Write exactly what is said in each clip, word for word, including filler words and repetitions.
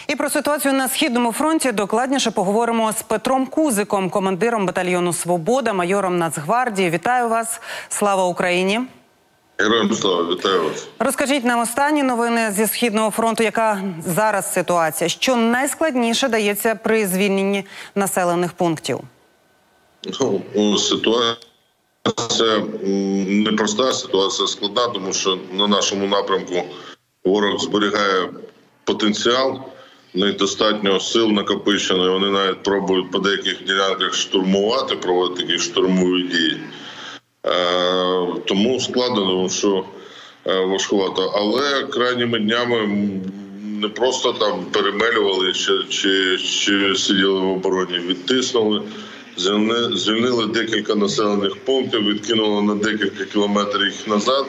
І про ситуацію на Східному фронті докладніше поговоримо з Петром Кузиком, командиром батальйону «Свобода», майором Нацгвардії. Вітаю вас! Слава Україні! Героям слава, вітаю вас! Розкажіть нам останні новини зі Східного фронту, яка зараз ситуація? Що найскладніше дається при звільненні населених пунктів? Ну, ситуація непроста, ситуація складна, тому що на нашому напрямку ворог зберігає потенціал, недостатньо сил накопичено, вони навіть пробують по деяких ділянках штурмувати, проводити такі штурмові дії. Е, тому складно, тому що е, важкувато. Але крайніми днями не просто там перемелювали чи, чи, чи сиділи в обороні, відтиснули, звільнили, звільнили декілька населених пунктів, відкинули на декілька кілометрів їх назад.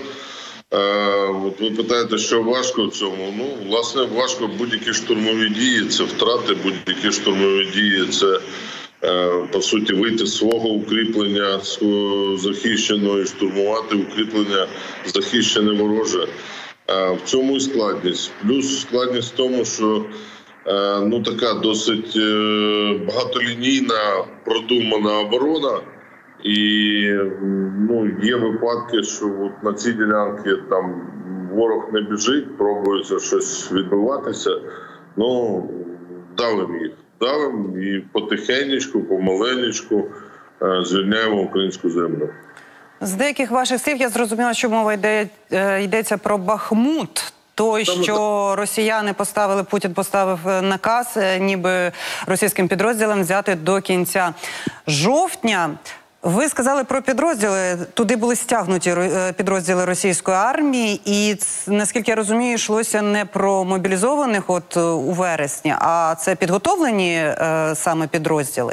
От ви питаєте, що важко в цьому? Ну, власне, важко будь-які штурмові дії, це втрати, будь-які штурмові дії, це, по суті, вийти з свого укріплення свого захищеного і штурмувати укріплення захищене вороже. В цьому і складність. Плюс складність в тому, що ну, така досить багатолінійна, продумана оборона. І ну, є випадки, що от на цій ділянці там ворог не біжить, пробується щось відбиватися. Ну, давимо їх. Давимо і потихенечку, помаленечку звільняємо українську землю. З деяких ваших слів я зрозуміла, що мова йде, йдеться про Бахмут. Той, що росіяни поставили, Путін поставив наказ, ніби російським підрозділам взяти до кінця жовтня. Ви сказали про підрозділи, туди були стягнуті підрозділи російської армії, і, наскільки я розумію, йшлося не про мобілізованих от у вересні, а це підготовлені е, саме підрозділи?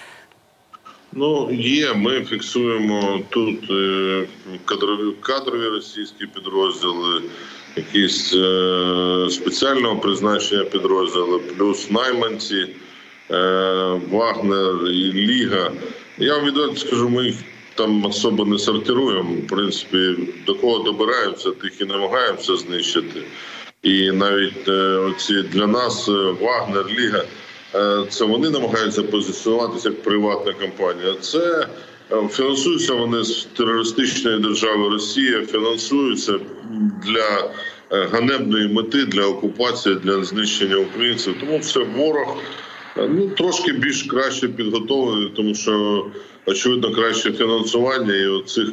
Ну, є, ми фіксуємо тут е, кадрові, кадрові російські підрозділи, якісь е, спеціального призначення підрозділи, плюс найманці, е, Вагнер і Ліга. Я вам відверто скажу, ми їх там особо не сортируємо. В принципі, до кого добираємося, тих і намагаємося знищити. І навіть е, оці для нас Вагнер, Ліга, е, це вони намагаються позиціонуватися як приватна компанія. Це е, фінансуються вони з терористичної держави Росія, фінансуються для е, ганебної мети, для окупації, для знищення українців. Тому це ворог. Ну, трошки більш краще підготовлені, тому що, очевидно, краще фінансування і оцих,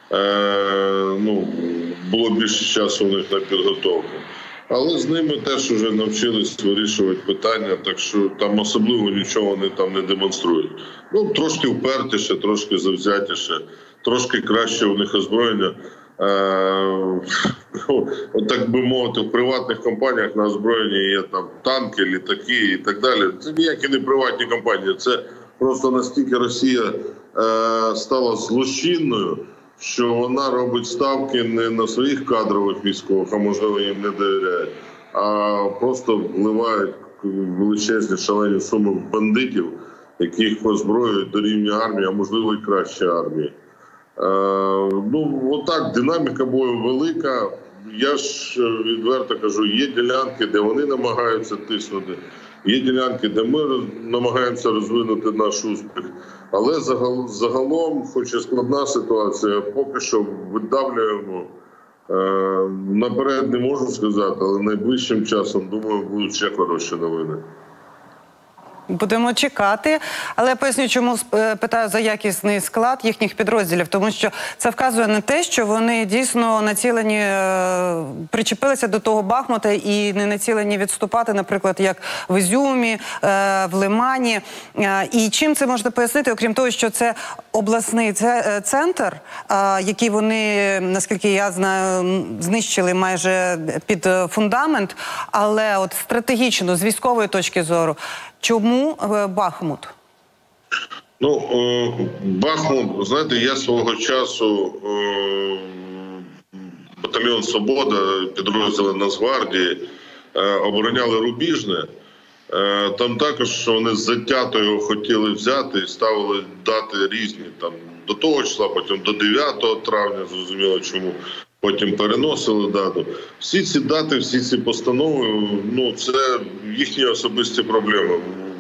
е, ну, було більше часу у них на підготовку. Але з ними теж вже навчились вирішувати питання, так що там особливо нічого вони там не демонструють. Ну, трошки впертіше, трошки завзятіше, трошки краще у них озброєння. От так би мовити, в приватних компаніях на озброєнні є там танки, літаки і так далі. Це ніякі не приватні компанії. Це просто настільки Росія е, стала злочинною, що вона робить ставки не на своїх кадрових військових, а можливо їм не довіряють, а просто вливають величезні шалені суми в бандитів, яких озброюють до рівня армії, а можливо і краще армії. Е, ну, отак, динаміка бою велика. Я ж відверто кажу, є ділянки, де вони намагаються тиснути, є ділянки, де ми намагаємося розвинути наш успіх. Але загал, загалом, хоч і складна ситуація, поки що видавлюємо. Е, наперед не можу сказати, але найближчим часом, думаю, будуть ще хороші новини. Будемо чекати, але я поясню, чому питаю за якісний склад їхніх підрозділів, тому що це вказує на те, що вони дійсно націлені, причепилися до того Бахмута і не націлені відступати, наприклад, як в Ізюмі, в Лимані. І чим це можна пояснити, окрім того, що це обласний центр, який вони, наскільки я знаю, знищили майже під фундамент, але от стратегічно, з військової точки зору, чому Бахмут? Ну, Бахмут, знаєте, я свого часу батальйон «Свобода», підрозділи Нацгвардії обороняли Рубіжне. Там також вони затято його хотіли взяти і ставили дати різні. Там до того числа, потім до дев'ятого травня, зрозуміло чому. потім переносили дату. Всі ці дати, всі ці постанови, ну це їхні особисті проблеми.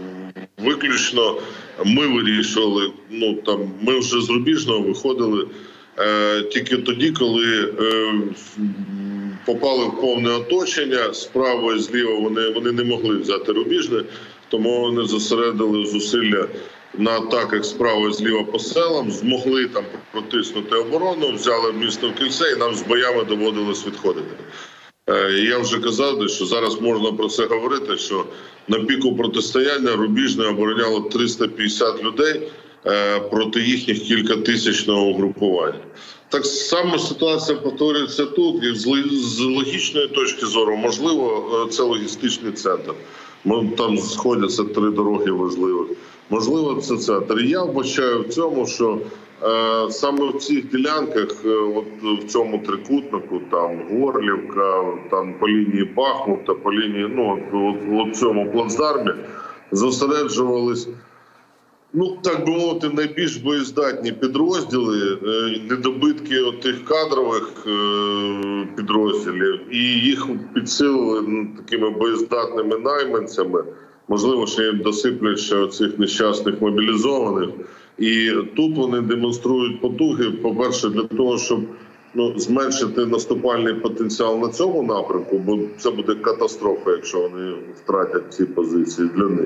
Виключно ми вирішували, ну там ми вже з Рубіжного виходили е, тільки тоді, коли е, попали в повне оточення, справа і зліва вони, вони не могли взяти Рубіжне, тому вони зосередили зусилля на атаках справа і зліва по селам, змогли там протиснути оборону, взяли місто в кільце і нам з боями доводилось відходити. Я вже казав, що зараз можна про це говорити, що на піку протистояння Рубіжне обороняло триста п'ятдесят людей проти їхніх кількатисячного угрупування. Так само ситуація повторюється тут, і з логічної точки зору, можливо, це логістичний центр. Там сходяться три дороги важливих. Можливо, це центр. Я вбачаю в цьому, що е, саме в цих ділянках, е, от в цьому трикутнику, там Горлівка, там по лінії Бахмута, по лінії, ну, от, от в цьому плацдармі зосереджувались, ну, так би мовити, найбільш боєздатні підрозділи, е, недобитки тих кадрових е, підрозділів, і їх підсилили ну, такими боєздатними найманцями. Можливо, що їм досиплять ще оцих нещасних мобілізованих. І тут вони демонструють потуги, по-перше, для того, щоб ну, зменшити наступальний потенціал на цьому напрямку, бо це буде катастрофа, якщо вони втратять ці позиції для них.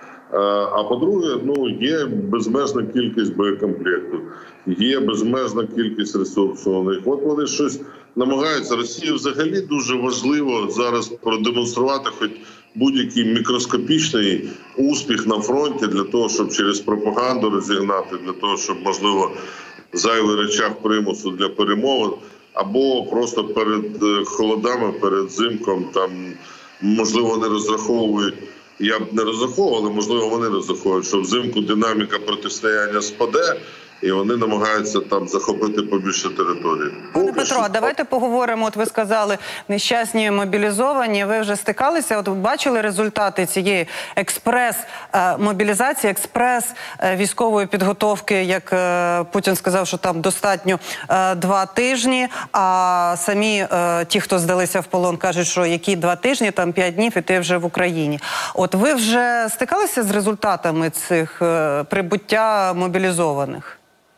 А по-друге, ну, є безмежна кількість боєкомплекту, є безмежна кількість ресурсу у них. От вони щось намагаються. Росії взагалі дуже важливо зараз продемонструвати хоч будь-який мікроскопічний успіх на фронті для того, щоб через пропаганду розігнати, для того, щоб, можливо, зайвий речах примусу для перемовин, або просто перед холодами, перед зимком, там, можливо, не розраховують, я б не розраховував, але, можливо, вони розраховують, що взимку динаміка протистояння спаде, і вони намагаються там захопити побільше території. Пане Петро, а давайте поговоримо. От ви сказали, нещасні мобілізовані. Ви вже стикалися, от бачили результати цієї експрес-мобілізації, експрес-військової підготовки, як Путін сказав, що там достатньо два тижні, а самі ті, хто здалися в полон, кажуть, що які два тижні, там п'ять днів, і ти вже в Україні. От ви вже стикалися з результатами цих прибуття мобілізованих?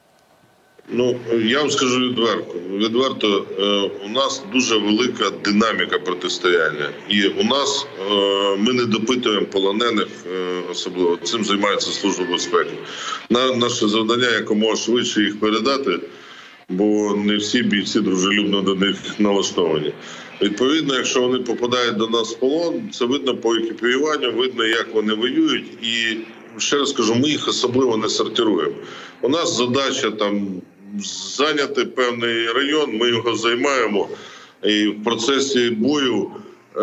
Ну, я вам скажу відверто. Відверто, е, у нас дуже велика динаміка протистояння. І у нас, е, ми не допитуємо полонених, е, особливо. Цим займається Служба безпеки. На, наше завдання якомога швидше їх передати, бо не всі бійці дружелюбно до них налаштовані. Відповідно, якщо вони попадають до нас в полон, це видно по екіпіюванню, видно, як вони воюють. І, ще раз кажу, ми їх особливо не сортируємо. У нас задача там зайняти певний район, ми його займаємо, і в процесі бою е,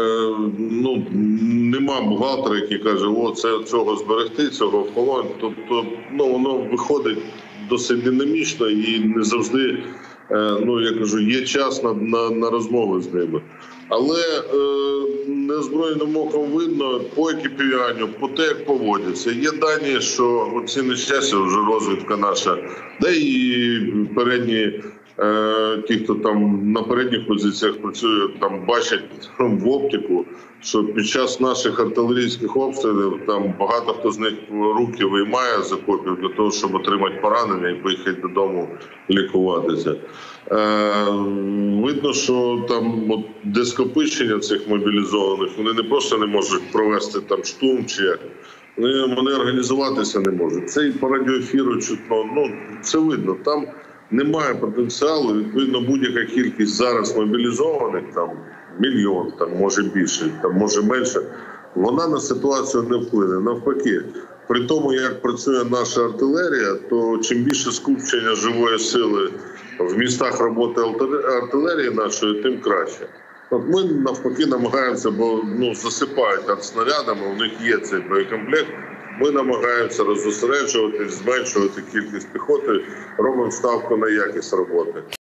ну, нема бухгалтера, який каже, о, це цього зберегти, цього в полон. Тобто, ну, воно виходить досить динамічно і не завжди, е, ну, я кажу, є час на, на, на розмови з ними. Але е, незброєним оком видно по екіпіюванню, по те, як поводяться. Є дані, що ці нещастя, вже розвідка наша, де і передні, е, ті, хто там на передніх позиціях працює, там бачать в оптику, що під час наших артилерійських обстрілів там багато хто з них руки виймає з окопів для того, щоб отримати поранення і поїхати додому лікуватися. Е, видно, що там от, де скопичення цих мобілізованих, вони не просто не можуть провести там штурм чи як, вони, вони організуватися не можуть. Це і по радіоефіру чутно, ну це видно, там немає потенціалу, відповідно будь-яка кількість зараз мобілізованих, там мільйон, там може більше, там може менше, вона на ситуацію не вплине, навпаки. При тому, як працює наша артилерія, то чим більше скупчення живої сили в містах роботи артилерії нашої, тим краще. От ми навпаки намагаємося, бо ну, засипають артснарядами, у них є цей боєкомплект, ми намагаємося роззосереджувати, зменшувати кількість піхоти, робимо ставку на якість роботи.